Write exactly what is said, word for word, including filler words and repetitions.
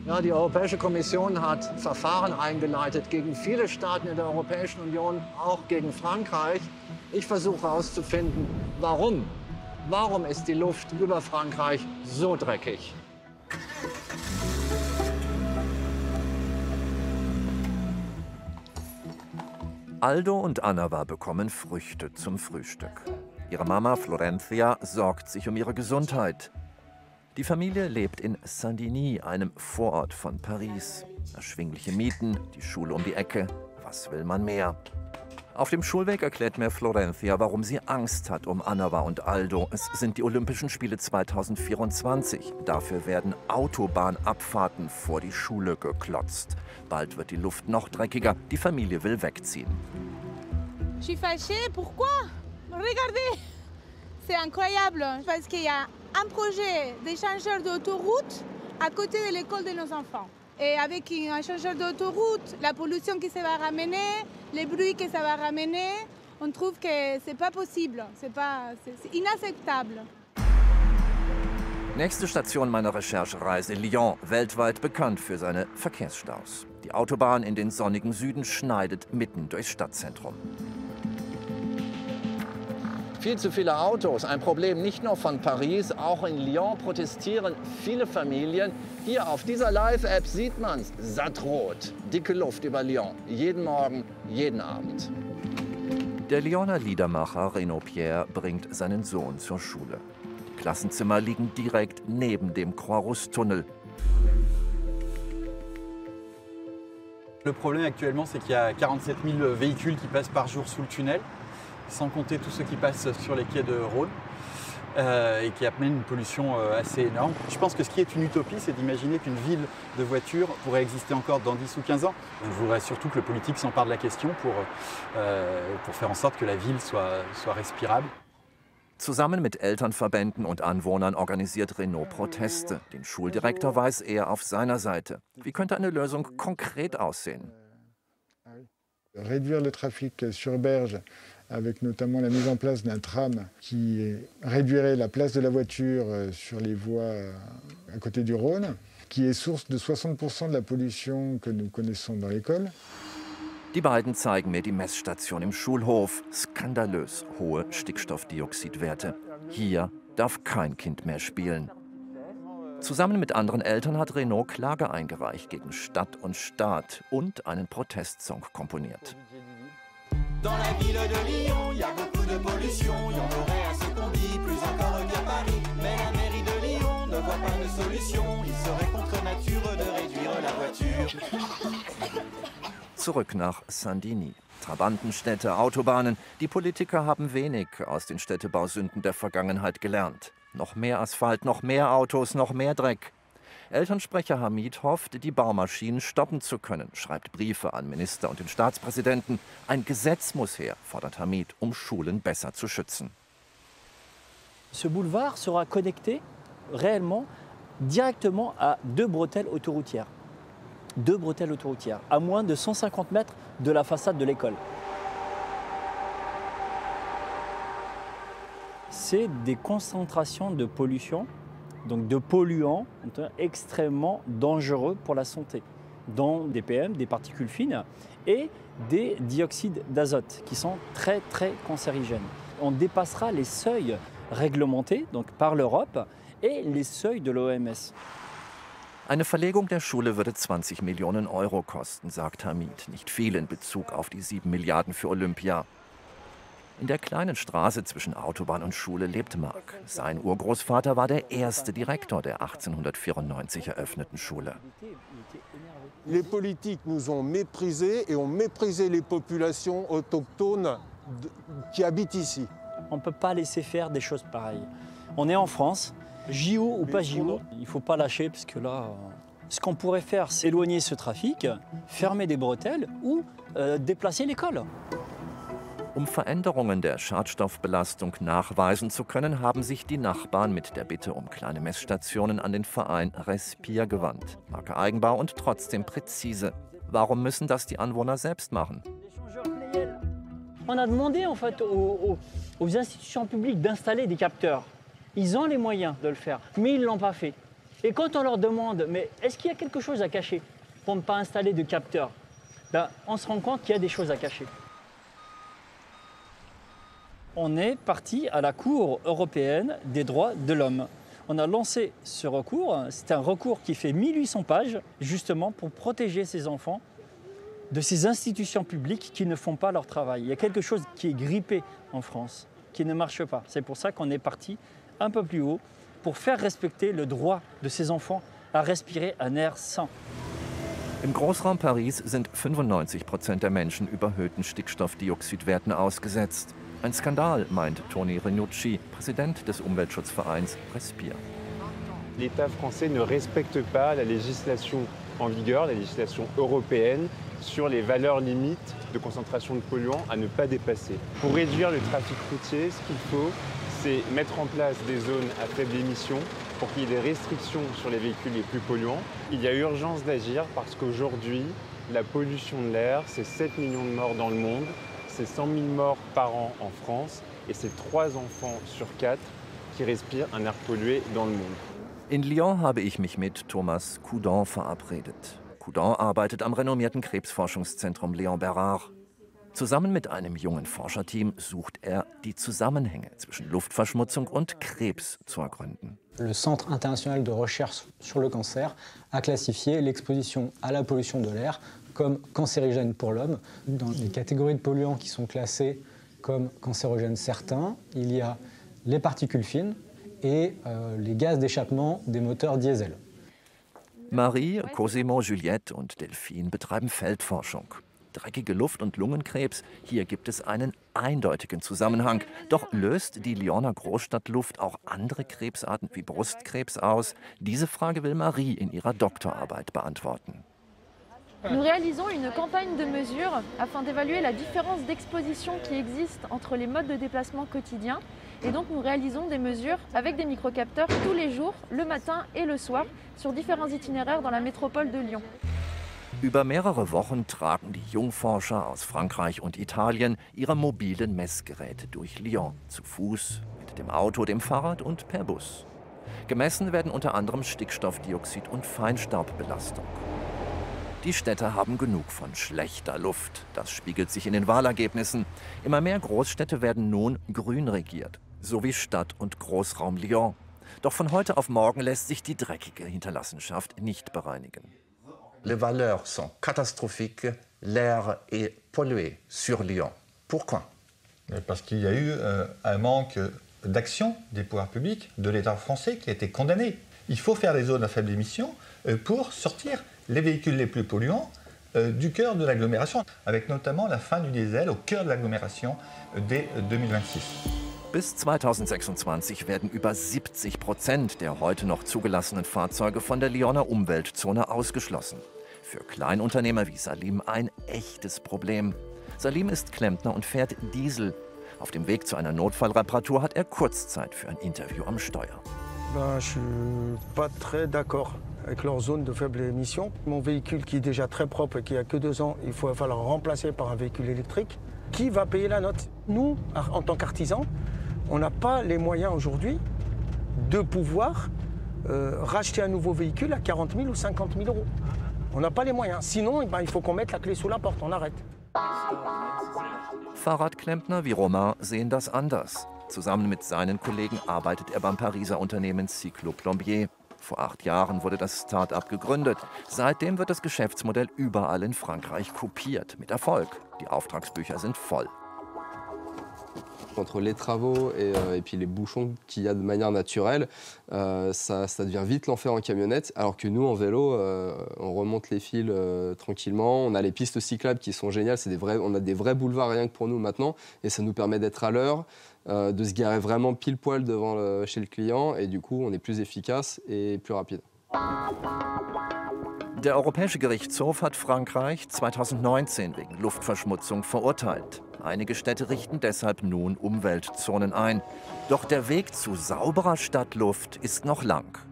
Ja, die Europäische Kommission hat Verfahren eingeleitet gegen viele Staaten in der Europäischen Union, auch gegen Frankreich. Ich versuche herauszufinden, warum. Warum ist die Luft über Frankreich so dreckig? Aldo und Annava bekommen Früchte zum Frühstück. Ihre Mama Florencia sorgt sich um ihre Gesundheit. Die Familie lebt in Saint-Denis, einem Vorort von Paris. Erschwingliche Mieten, die Schule um die Ecke. Was will man mehr? Auf dem Schulweg erklärt mir Florencia, warum sie Angst hat um Annava und Aldo. Es sind die Olympischen Spiele zweitausendvierundzwanzig. Dafür werden Autobahnabfahrten vor die Schule geklotzt. Bald wird die Luft noch dreckiger. Die Familie will wegziehen. Je suis fâchée, pourquoi? Regardez, c'est incroyable, parce qu'il y a un projet d'échangeur d'autoroute à côté de l'école de nos enfants. Et avec un échangeur d'autoroute, la pollution que ça va ramener, les bruits que ça va ramener, on trouve que c'est pas possible, c'est pas, c'est inacceptable. Nächste Station meiner Recherchereise: Lyon, weltweit bekannt für seine Verkehrsstaus. Die Autobahn in den sonnigen Süden schneidet mitten durchs Stadtzentrum. Viel zu viele Autos, ein Problem nicht nur von Paris, auch in Lyon protestieren viele Familien. Hier auf dieser Live-App sieht man es, sattrot, dicke Luft über Lyon, jeden Morgen, jeden Abend. Der Lyoner Liedermacher Renaud Pierre bringt seinen Sohn zur Schule. Die Klassenzimmer liegen direkt neben dem Croix-Rousse-Tunnel. Le problème actuellement, c'est qu'il y a quarante-sept mille véhicules qui passent par jour sous le tunnel, sans compter tous ceux qui passent sur les quais de Rhône, euh, et qui amènent une pollution euh, assez énorme. Je pense que ce qui est une utopie, c'est d'imaginer qu'une ville de voitures pourrait exister encore dans dix ou quinze ans. Je voudrais surtout que le politique s'empare de la question pour, euh, pour faire en sorte que la ville soit, soit respirable. Zusammen mit Elternverbänden und Anwohnern organisiert Renaud Proteste. Den Schuldirektor weiß er auf seiner Seite. Wie könnte eine Lösung konkret aussehen? Réduire le trafic sur berge, avec notamment la mise en place d'un tram qui réduirait la place de la voiture sur les voies à côté du Rhône, qui est source de soixante pour cent de la pollution que nous connaissons dans l'école. Die beiden zeigen mir die Messstation im Schulhof. Skandalös hohe Stickstoffdioxidwerte. Hier darf kein Kind mehr spielen. Zusammen mit anderen Eltern hat Renaud Klage eingereicht gegen Stadt und Staat und einen Protestsong komponiert. Dans la ville de Lyon, il y a beaucoup de pollution. Il y en aurait à ce qu'on dit, plus encore qu'à Paris. Mais la mairie de Lyon ne voit pas de solution. Il serait contre nature de réduire la voiture. Zurück nach Saint-Denis. Trabantenstädte, Autobahnen. Die Politiker haben wenig aus den Städtebausünden der Vergangenheit gelernt. Noch mehr Asphalt, noch mehr Autos, noch mehr Dreck. Elternsprecher Hamid hofft, die Baumaschinen stoppen zu können, schreibt Briefe an Minister und den Staatspräsidenten. Ein Gesetz muss her, fordert Hamid, um Schulen besser zu schützen. Ce boulevard sera connecté réellement directement à deux bretelles autoroutières. Deux bretelles autoroutières, à moins de cent cinquante mètres de la façade de l'école. C'est des concentrations de pollution, donc de polluants extrêmement dangereux pour la santé, dont des P M, des particules fines, et des dioxydes d'azote, qui sont très très cancérigènes. On dépassera les seuils réglementés donc par l'Europe et les seuils de l'O M S. Eine Verlegung der Schule würde zwanzig Millionen Euro kosten, sagt Hamid. Nicht viel in Bezug auf die sieben Milliarden für Olympia. In der kleinen Straße zwischen Autobahn und Schule lebt Marc. Sein Urgroßvater war der erste Direktor der achtzehnhundertvierundneunzig eröffneten Schule. Les politiques nous ont méprisés et ont méprisé les populations autochtones qui habitent ici. On ne peut pas laisser faire des choses pareilles. On est en France. J O ou pas J O, il ne faut pas lâcher parce que là, ce qu'on pourrait faire, c'est éloigner ce trafic, fermer des bretelles ou euh, déplacer l'école. Um Veränderungen der Schadstoffbelastung nachweisen zu können, haben sich die Nachbarn mit der Bitte um kleine Messstationen an den Verein Respire gewandt. Marke Eigenbau und trotzdem präzise. Warum müssen das die Anwohner selbst machen? On a demandé en fait aux, aux, aux institutions publiques d'installer des capteurs. Ils ont les moyens de le faire, mais ils ne l'ont pas fait. Et quand on leur demande, mais est-ce qu'il y a quelque chose à cacher pour ne pas installer de capteurs, ben, on se rend compte qu'il y a des choses à cacher. On est parti à la Cour européenne des droits de l'homme. On a lancé ce recours. C'est un recours qui fait mille huit cents pages, justement pour protéger ces enfants de ces institutions publiques qui ne font pas leur travail. Il y a quelque chose qui est grippé en France, qui ne marche pas. C'est pour ça qu'on est parti un peu plus haut pour faire respecter le droit de ces enfants à respirer un air sain. Im Großraum Paris sind fünfundneunzig Prozent der Menschen überhöhten Stickstoffdioxidwerten ausgesetzt. Ein Skandal, meint Tony Renucci, Präsident des Umweltschutzvereins Respire. L'État français ne respecte pas la législation en vigueur, la législation européenne, sur les valeurs limites de concentration de polluants à ne pas dépasser. Pour réduire le trafic routier, ce qu'il faut, c'est mettre en place des zones à faible émission pour qu'il y ait des restrictions sur les véhicules les plus polluants. Il y a urgence d'agir parce qu'aujourd'hui, la pollution de l'air, c'est sept millions de morts dans le monde, c'est cent mille morts par an en France et c'est trois enfants sur quatre qui respirent un air pollué dans le monde. In Lyon habe ich mich mit Thomas Coudon verabredet. Coudon arbeitet am renommierten Krebsforschungszentrum Léon Bérard. Zusammen mit einem jungen Forscherteam sucht er die Zusammenhänge zwischen Luftverschmutzung und Krebs zu ergründen. Le Centre international de recherche sur le cancer a classifié l'exposition à la pollution de l'air comme cancérigène pour l'homme. Dans les catégories de polluants qui sont classés comme cancérogènes certains, il y a les particules fines et euh, les gaz d'échappement des moteurs diesel. Marie, Cosimo, Juliette und Delphine betreiben Feldforschung. Dreckige Luft und Lungenkrebs, hier gibt es einen eindeutigen Zusammenhang. Doch löst die Lyoner Großstadtluft auch andere Krebsarten wie Brustkrebs aus? Diese Frage will Marie in ihrer Doktorarbeit beantworten. Nous réalisons une campagne de mesure afin d'évaluer la différence d'exposition qui existe entre les modes de déplacement quotidiens. Et donc nous réalisons des mesures avec des microcapteurs tous les jours, le matin et le soir, sur différents itinéraires dans la métropole de Lyon. Über mehrere Wochen tragen die Jungforscher aus Frankreich und Italien ihre mobilen Messgeräte durch Lyon. Zu Fuß, mit dem Auto, dem Fahrrad und per Bus. Gemessen werden unter anderem Stickstoffdioxid und Feinstaubbelastung. Die Städte haben genug von schlechter Luft. Das spiegelt sich in den Wahlergebnissen. Immer mehr Großstädte werden nun grün regiert, so wie Stadt- und Großraum Lyon. Doch von heute auf morgen lässt sich die dreckige Hinterlassenschaft nicht bereinigen. Les valeurs sont catastrophiques, l'air est pollué sur Lyon. Pourquoi? Parce qu'il y a eu euh, un manque d'action des pouvoirs publics, de l'État français qui a été condamné. Il faut faire des zones à faible émission euh, pour sortir les véhicules les plus polluants euh, du cœur de l'agglomération, avec notamment la fin du diesel au cœur de l'agglomération euh, dès deux mille vingt-six. Bis zweitausendsechsundzwanzig werden über siebzig Prozent der heute noch zugelassenen Fahrzeuge von der Lyoner Umweltzone ausgeschlossen. Für Kleinunternehmer wie Salim ein echtes Problem. Salim ist Klempner und fährt Diesel. Auf dem Weg zu einer Notfallreparatur hat er Kurzzeit für ein Interview am Steuer. Ben, je suis pas très d'accord avec leur zone de faible émission. Mon véhicule qui est déjà très propre et qui a que deux ans, il faut falloir le remplacer par un véhicule électrique. Qui va payer la note? Nous, en tant qu'artisans, on n'a pas les moyens aujourd'hui de pouvoir euh, racheter un nouveau véhicule à quarante mille ou cinquante mille euros. On n'a pas les moyens. Sinon, eh ben, il faut qu'on mette la clé sous la porte. On arrête. Fahrradklempner wie Romain sehen das anders. Zusammen mit seinen Kollegen arbeitet er beim Pariser Unternehmen Cyclo Plombier. Vor acht Jahren wurde das Start-up gegründet. Seitdem wird das Geschäftsmodell überall in Frankreich kopiert. Mit Erfolg. Die Auftragsbücher sind voll. Entre les travaux et, euh, et puis les bouchons qu'il y a de manière naturelle, euh, ça, ça devient vite l'enfer en camionnette, alors que nous, en vélo, euh, on remonte les fils euh, tranquillement. On a les pistes cyclables qui sont géniales, c'est des vrais, on a des vrais boulevards rien que pour nous maintenant, et ça nous permet d'être à l'heure, euh, de se garer vraiment pile poil devant le, chez le client, et du coup, on est plus efficace et plus rapide. Der Europäische Gerichtshof hat Frankreich zweitausendneunzehn wegen Luftverschmutzung verurteilt. Einige Städte richten deshalb nun Umweltzonen ein. Doch der Weg zu sauberer Stadtluft ist noch lang.